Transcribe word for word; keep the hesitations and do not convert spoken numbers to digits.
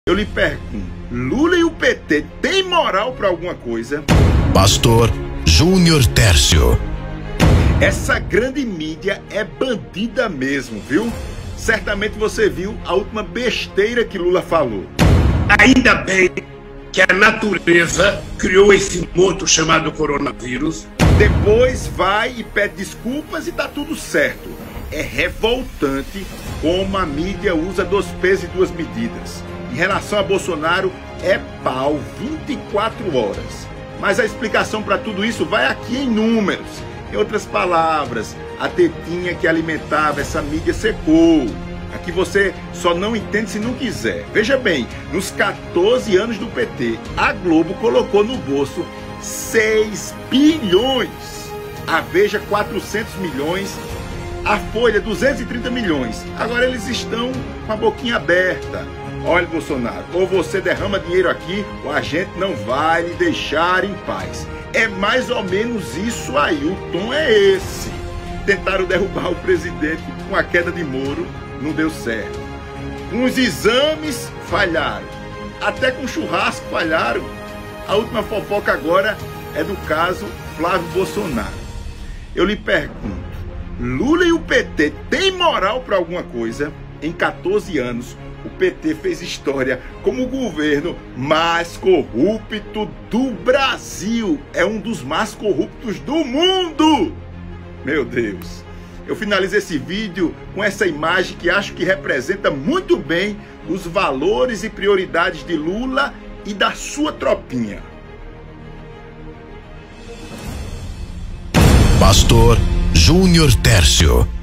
Eu lhe pergunto, Lula e o P T têm moral para alguma coisa? Pastor Júnior Tércio. Essa grande mídia é bandida mesmo, viu? Certamente você viu a última besteira que Lula falou. Ainda bem que a natureza criou esse monstro chamado coronavírus. Depois vai e pede desculpas e tá tudo certo. É revoltante como a mídia usa dois pesos e duas medidas. Em relação a Bolsonaro, é pau vinte e quatro horas. Mas a explicação para tudo isso vai aqui em números. Em outras palavras, a tetinha que alimentava essa mídia secou. Aqui você só não entende se não quiser. Veja bem, nos quatorze anos do P T, a Globo colocou no bolso seis bilhões. A Veja, quatrocentos milhões. A Folha, duzentos e trinta milhões. Agora eles estão com a boquinha aberta. Olha, Bolsonaro, ou você derrama dinheiro aqui, ou a gente não vai lhe deixar em paz. É mais ou menos isso aí, o tom é esse. Tentaram derrubar o presidente com a queda de Moro, não deu certo. Com os exames, falharam. Até com churrasco, falharam. A última fofoca agora é do caso Flávio Bolsonaro. Eu lhe pergunto, Lula e o P T têm moral para alguma coisa? Em quatorze anos, o P T fez história como o governo mais corrupto do Brasil. É um dos mais corruptos do mundo. Meu Deus. Eu finalizo esse vídeo com essa imagem que acho que representa muito bem os valores e prioridades de Lula e da sua tropinha. Pastor Júnior Tércio.